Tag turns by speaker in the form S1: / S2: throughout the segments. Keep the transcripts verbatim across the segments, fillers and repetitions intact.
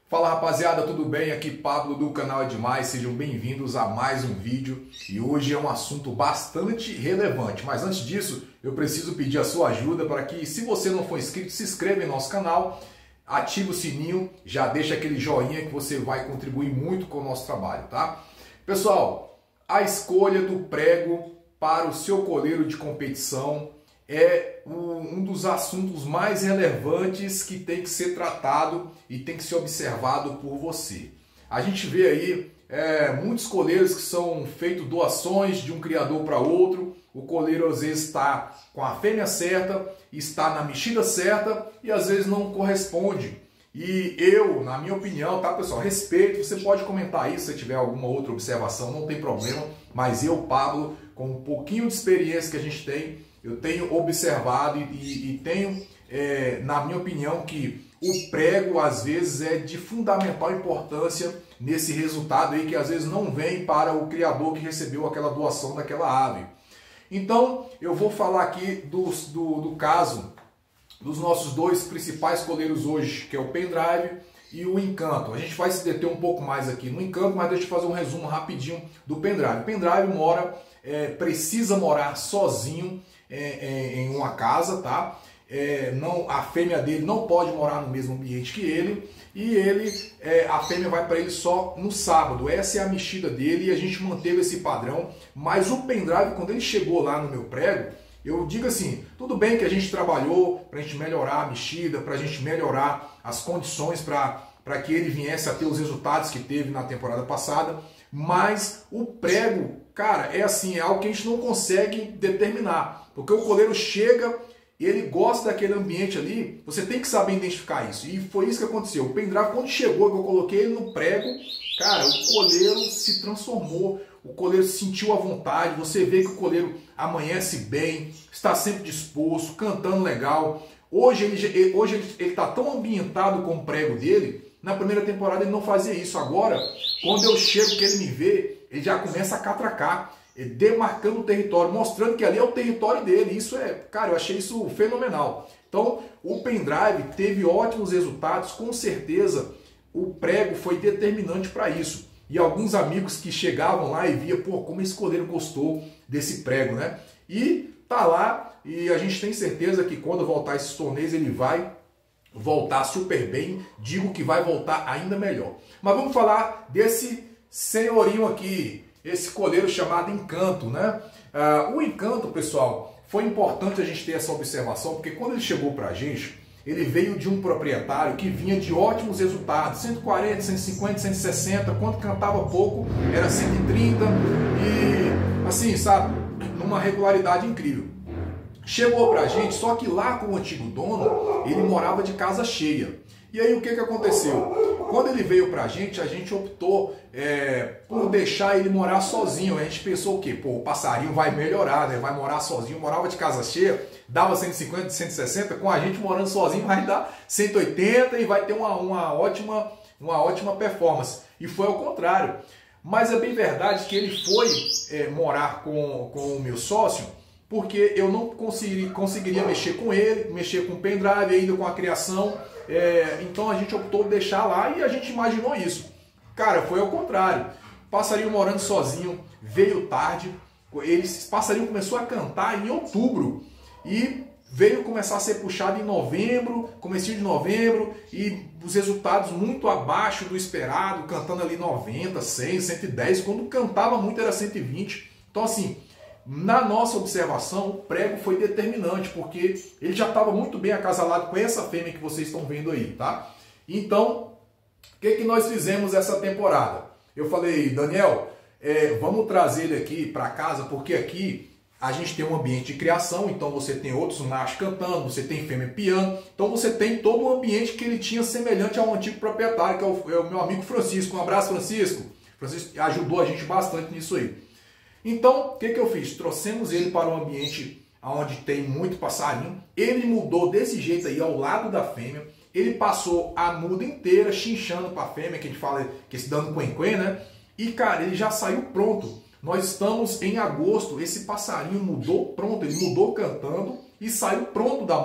S1: Fala rapaziada, tudo bem? Aqui Pablo do canal É Demais, sejam bem-vindos a mais um vídeo e hoje é um assunto bastante relevante, mas antes disso eu preciso pedir a sua ajuda para que, se você não for inscrito, se inscreva em nosso canal, ative o sininho, já deixa aquele joinha que você vai contribuir muito com o nosso trabalho, tá? Pessoal, a escolha do prego para o seu coleiro de competição é um dos assuntos mais relevantes que tem que ser tratado e tem que ser observado por você. A gente vê aí é, muitos coleiros que são feitos doações de um criador para outro. O coleiro às vezes está com a fêmea certa, está na mexida certa e às vezes não corresponde. E eu, na minha opinião, tá pessoal, respeito, você pode comentar aí se tiver alguma outra observação, não tem problema, mas eu, Pablo, com um pouquinho de experiência que a gente tem, eu tenho observado e, e, e tenho, é, na minha opinião, que o prego às vezes é de fundamental importância nesse resultado aí que às vezes não vem para o criador que recebeu aquela doação daquela ave. Então eu vou falar aqui do, do, do caso dos nossos dois principais coleiros hoje, que é o Pendrive e o Encanto. A gente vai se deter um pouco mais aqui no Encanto, mas deixa eu fazer um resumo rapidinho do Pendrive. O Pendrive mora, é, precisa morar sozinho É, é, em uma casa, tá? É, não, a fêmea dele não pode morar no mesmo ambiente que ele e ele, é, a fêmea vai para ele só no sábado. Essa é a mexida dele e a gente manteve esse padrão. Mas o Pendrive, quando ele chegou lá no meu prego, eu digo assim, tudo bem que a gente trabalhou para a gente melhorar a mexida, para a gente melhorar as condições para que ele viesse a ter os resultados que teve na temporada passada, mas o prego, cara, é assim, é algo que a gente não consegue determinar. Porque o coleiro chega, ele gosta daquele ambiente ali, você tem que saber identificar isso. E foi isso que aconteceu. O Pendrive, quando chegou, que eu coloquei ele no prego, cara, o coleiro se transformou, o coleiro se sentiu à vontade, você vê que o coleiro amanhece bem, está sempre disposto, cantando legal. Hoje ele hoje ele está tão ambientado com o prego dele, na primeira temporada ele não fazia isso. Agora, quando eu chego, que ele me vê, ele já começa a catracar, demarcando o território, mostrando que ali é o território dele. Isso é, cara, eu achei isso fenomenal. Então, o Pendrive teve ótimos resultados, com certeza o prego foi determinante para isso. E alguns amigos que chegavam lá e via, pô, como esse coleiro gostou desse prego, né? E tá lá, e a gente tem certeza que quando voltar esses torneios ele vai voltar super bem, digo que vai voltar ainda melhor. Mas vamos falar desse senhorinho aqui, esse coleiro chamado Encanto, né? Uh, o Encanto, pessoal, foi importante a gente ter essa observação, porque quando ele chegou pra gente, ele veio de um proprietário que vinha de ótimos resultados, cento e quarenta, cento e cinquenta, cento e sessenta, quando cantava pouco era cento e trinta e assim, sabe, numa regularidade incrível. Chegou pra gente, só que lá com o antigo dono, ele morava de casa cheia. E aí o que que aconteceu? Quando ele veio pra gente, a gente optou é, por deixar ele morar sozinho. A gente pensou o quê? Pô, o passarinho vai melhorar, né? Vai morar sozinho. Morava de casa cheia, dava cento e cinquenta, cento e sessenta, com a gente morando sozinho vai dar cento e oitenta e vai ter uma, uma, ótima, uma ótima performance. E foi ao contrário. Mas é bem verdade que ele foi é, morar com, com o meu sócio, porque eu não consegui, conseguiria mexer com ele, mexer com o Pendrive, ainda com a criação. É, então a gente optou por deixar lá e a gente imaginou isso. Cara, foi ao contrário. Passarinho morando sozinho, veio tarde. Ele, esse passarinho começou a cantar em outubro e veio começar a ser puxado em novembro, comecinho de novembro, e os resultados muito abaixo do esperado, cantando ali noventa, cem, cento e dez. Quando cantava muito era cento e vinte. Então assim, na nossa observação, o prego foi determinante, porque ele já estava muito bem acasalado com essa fêmea que vocês estão vendo aí, tá? Então, o que, que nós fizemos essa temporada? Eu falei, Daniel, é, vamos trazer ele aqui para casa, porque aqui a gente tem um ambiente de criação, então você tem outros machos cantando, você tem fêmea piando, então você tem todo o ambiente que ele tinha semelhante ao antigo proprietário, que é o, é o meu amigo Francisco. Um abraço, Francisco. Francisco ajudou a gente bastante nisso aí. Então, o que, que eu fiz? Trouxemos ele para um ambiente onde tem muito passarinho. Ele mudou desse jeito aí, ao lado da fêmea. Ele passou a muda inteira chinchando para a fêmea, que a gente fala que se dando quen-quen, né? E, cara, ele já saiu pronto. Nós estamos em agosto, esse passarinho mudou pronto, ele mudou cantando e saiu pronto da muda.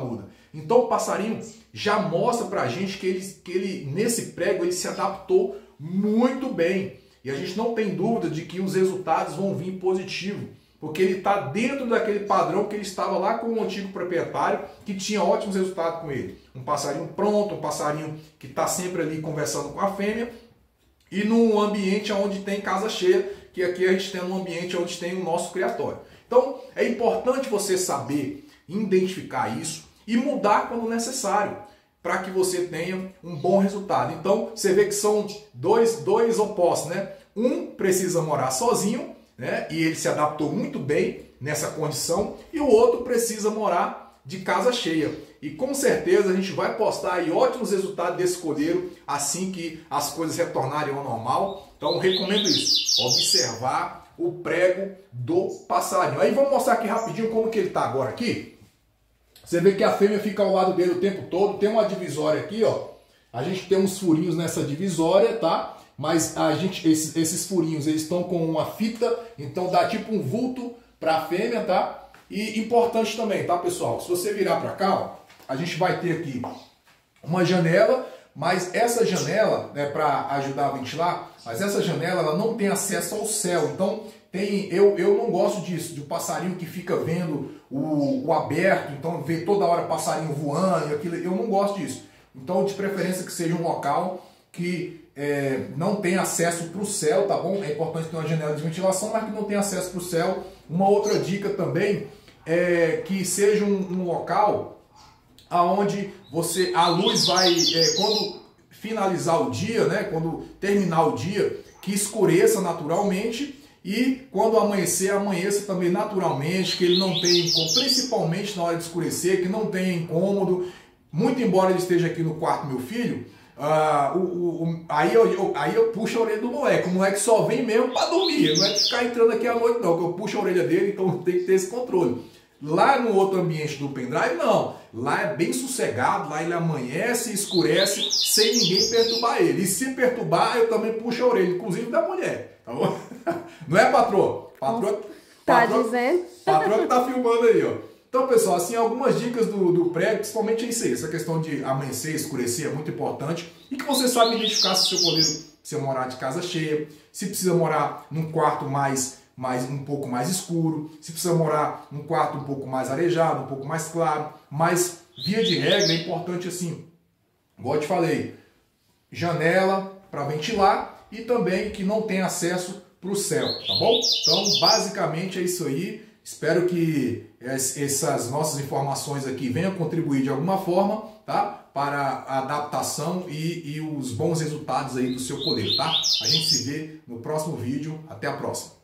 S1: Então o passarinho já mostra pra gente que ele, que ele nesse prego ele se adaptou muito bem. E a gente não tem dúvida de que os resultados vão vir positivos, porque ele está dentro daquele padrão que ele estava lá com o antigo proprietário, que tinha ótimos resultados com ele. Um passarinho pronto, um passarinho que está sempre ali conversando com a fêmea, e num ambiente onde tem casa cheia, que aqui a gente tem um ambiente onde tem o nosso criatório. Então é importante você saber identificar isso e mudar quando necessário, para que você tenha um bom resultado. Então você vê que são dois, dois opostos, né? Um precisa morar sozinho, né? E ele se adaptou muito bem nessa condição, e o outro precisa morar de casa cheia. E com certeza a gente vai postar aí ótimos resultados desse colheiro assim que as coisas retornarem ao normal. Então recomendo isso, observar o prego do passarinho. Aí vamos mostrar aqui rapidinho como que ele está agora aqui. Você vê que a fêmea fica ao lado dele o tempo todo, tem uma divisória aqui, ó. A gente tem uns furinhos nessa divisória, tá? Mas a gente, esses, esses furinhos, eles estão com uma fita, então dá tipo um vulto para a fêmea, tá? E importante também, tá, pessoal? Se você virar para cá, ó, a gente vai ter aqui uma janela, mas essa janela, né, para ajudar a ventilar, mas essa janela ela não tem acesso ao céu. Então tem, eu, eu não gosto disso, de um passarinho que fica vendo o, o aberto, então vê toda hora passarinho voando e aquilo, eu não gosto disso. Então de preferência que seja um local que é, não tem acesso para o céu, tá bom? É importante ter uma janela de ventilação, mas que não tem acesso para o céu. Uma outra dica também é que seja um, um local aonde você, a luz vai, é, quando finalizar o dia, né, quando terminar o dia, que escureça naturalmente, e quando amanhecer, amanheça também naturalmente, que ele não tenha, principalmente na hora de escurecer, que não tenha incômodo. Muito embora ele esteja aqui no quarto do meu filho, uh, o, o, o, aí, eu, eu, aí eu puxo a orelha do moleque. O moleque só vem mesmo para dormir, não é ficar entrando aqui à noite não, que eu puxo a orelha dele, então tem que ter esse controle. Lá no outro ambiente do pendrive, não. Lá é bem sossegado, lá ele amanhece e escurece sem ninguém perturbar ele. E se perturbar, eu também puxo a orelha, inclusive da mulher. Tá bom? Não é, patroa? Patroa,
S2: tá
S1: patroa,
S2: dizendo?
S1: Patroa que tá filmando aí, ó. Então, pessoal, assim, algumas dicas do, do prego, principalmente isso aí. Essa questão de amanhecer, escurecer é muito importante. E que você sabe identificar se o seu colheiro precisa morar de casa cheia, se precisa morar num quarto mais... mais um pouco mais escuro, se precisa morar num quarto um pouco mais arejado, um pouco mais claro, mas via de regra é importante assim, igual eu te falei, janela para ventilar e também que não tenha acesso para o céu, tá bom? Então basicamente é isso aí, espero que essas nossas informações aqui venham contribuir de alguma forma, tá? Para a adaptação e, e os bons resultados aí do seu colheiro, tá? A gente se vê no próximo vídeo, até a próxima!